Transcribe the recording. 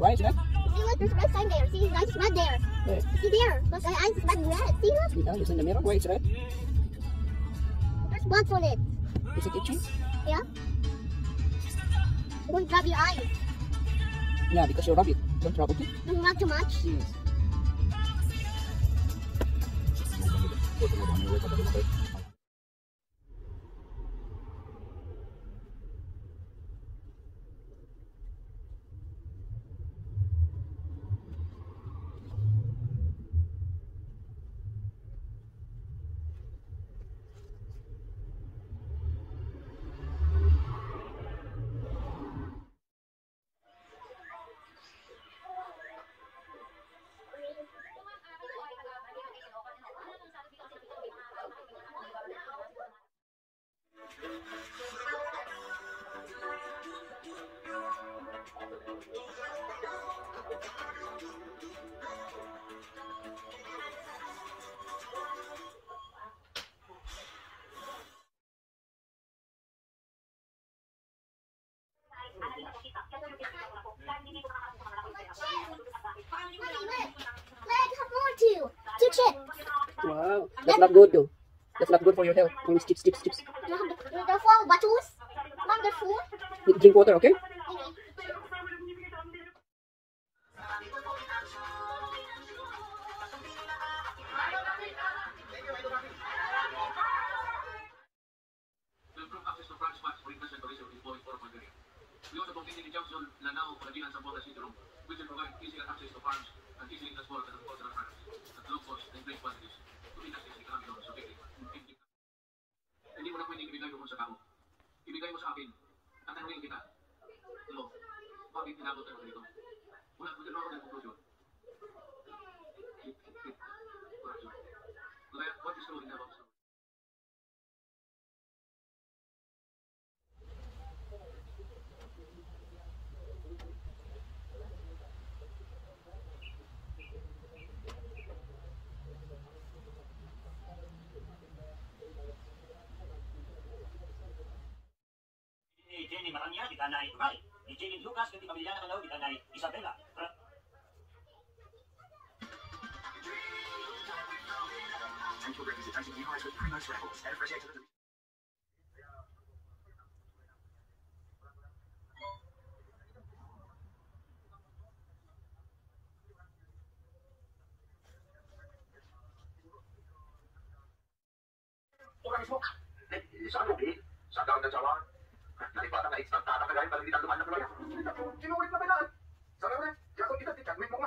Why is that? See, look, there's a red sign there. See, his eyes is red there. Where? See there. Look, his eyes is red. See, look. Yeah, it's in the mirror. Why it's red? There's spots on it. Is it itching? Yeah. Don't rub your eyes. Yeah, because you rub it. Don't rub, okay? Don't rub too much. Yes. Let's have more too. 2 chips. Wow, that's not good though. That's not good for your health. Always chips. The 4 bottles. Mom, the food. Drink water, okay? We also completed the junction Lanao, Palagian, Zamboanga City Room, which will provide easier access to farms and easily transport and cultural products at low cost and great quantities to meet access to economic zones of Bicol. Hindi mo na pwedeng ibigay mo sa tao. Ibigay mo sa akin at tanungin kita. Hello, bakit tinabot ka dito? Wala ako ng conclusion. What is true in about story? Jenny Maranya di tanay Tumay, ni Jenny Lucas kanti pamilya na kalaw di tanay Isabela. Thank you for visiting New Hearts with Primus Rentals and appreciate the Orang mismo, saan mo din? Sa daon ng Jawa? Nalipatan na expect tatang kagayon, parang hindi taluman na kulaya. Kinukulit na kailangan. Sana mo na, kaya kung kita, may mga